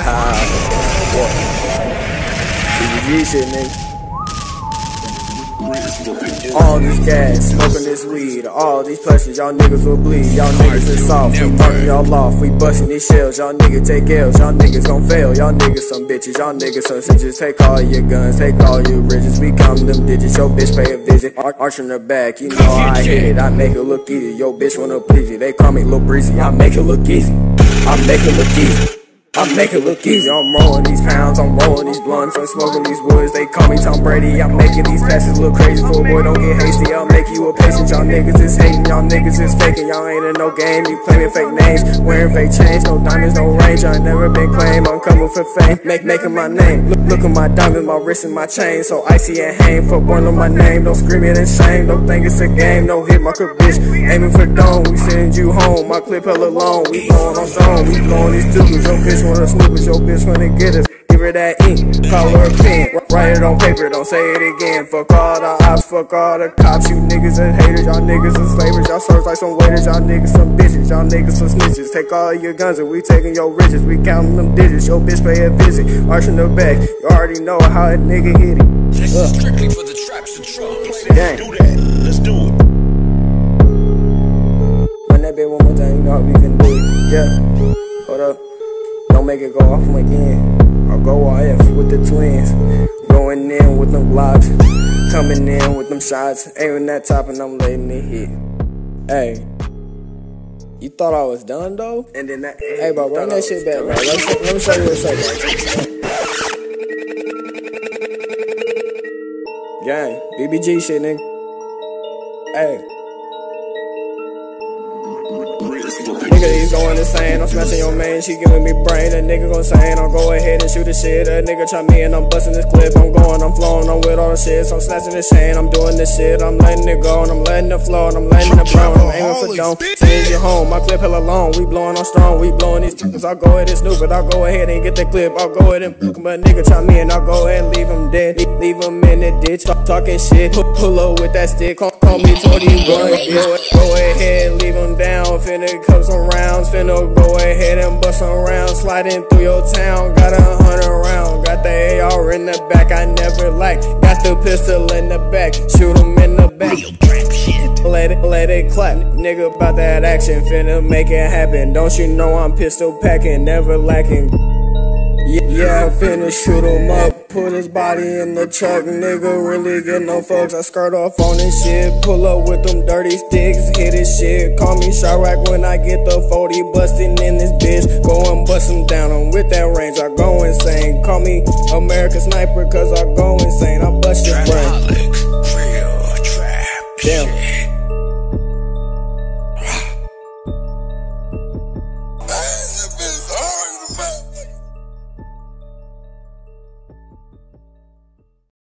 BBG shit, nigga. All this gas, smoking this weed, all these pleasures, y'all niggas will bleed. Y'all niggas is soft, we marking y'all off, we busting these shells. Y'all niggas take L's, y'all niggas gon' fail. Y'all niggas some bitches, y'all niggas some snitches. Take all your guns, take all your riches. We counting them digits, your bitch pay a visit. Arching her back, you know I hit it. I make it look easy, your bitch wanna please you. They call me Lil Breezy, I make it look easy. I make it look easy. I make it look easy. I'm rolling these pounds, I'm rolling these blunts, I'm smoking these woods. They call me Tom Brady. I'm making these passes look crazy. For a boy, don't get hasty. I'll make you a patient. Y'all niggas is hating, y'all niggas is faking. Y'all ain't in no game. You claiming fake names, wearing fake chains, no diamonds, no range. I ain't never been claimed. I'm coming for fame, making my name. Look at my diamonds, my wrist and my chain, so icy and hang. Fuck one on my name. Don't scream it in shame. Don't think it's a game. No hit my crib, bitch. Aiming for dome. We send you home. My clip hella long. We blowing on zone. We blowing these tubes. Your bitch wanna snoop it. Your bitch wanna get us, give her that ink, call her a pen, write it on paper, don't say it again. Fuck all the ops, fuck all the cops, you niggas are haters, y'all niggas are slavers, y'all serve like some waiters, y'all niggas some bitches, y'all niggas some snitches. Take all your guns and we taking your riches, we counting them digits, your bitch pay a visit, arching the back, you already know how a nigga hit it. This is strictly for the traps and drums. Gang. Do that, let's do it. Run that bit one more time, you know how we can do it, yeah, hold up. Don't make it go off again. I'll go off with the twins. Going in with them blocks. Coming in with them shots. Aiming that top and I'm letting it hit. Hey. You thought I was done though? And then that. Hey bro, bring that shit back, bro. Let me show you what's up, bro. Gang. BBG shit, nigga. Hey. Nigga, he's going insane, I'm smashing your main, she giving me brain. A nigga gon' say, I'll go ahead and shoot the shit. A nigga try me and I'm busting this clip. I'm going, I'm flowing, I'm with all the shit. So I'm snatching the chain, I'm doing this shit. I'm letting it go and I'm letting it flow and I'm letting it blow. I'm aiming for dome, send you home. My clip hella long, we blowing on strong, we blowing these tickets. I'll go ahead and snoop it, I'll go ahead and get the clip. I'll go ahead and but a nigga try me and I'll go ahead and leave him dead. Leave him in the ditch, talking shit. Pull up with that stick, call me 21. Go ahead and leave him down. Finna come some rounds, finna go ahead and bust some rounds. Sliding through your town, got 100 rounds. Got the AR in the back, I never like. Got the pistol in the back, shoot him in the back. Let it clap, nigga about that action, finna make it happen. Don't you know I'm pistol packing, never lacking. Yeah, I finna shoot him up, put his body in the truck, nigga really get no fucks. I skirt off on this shit, pull up with them dirty sticks, hit his shit. Call me Chirac when I get the 40 bustin' in this bitch. Go and bust him down, I'm with that range, I go insane. Call me American Sniper cause I go insane, I bust your brain.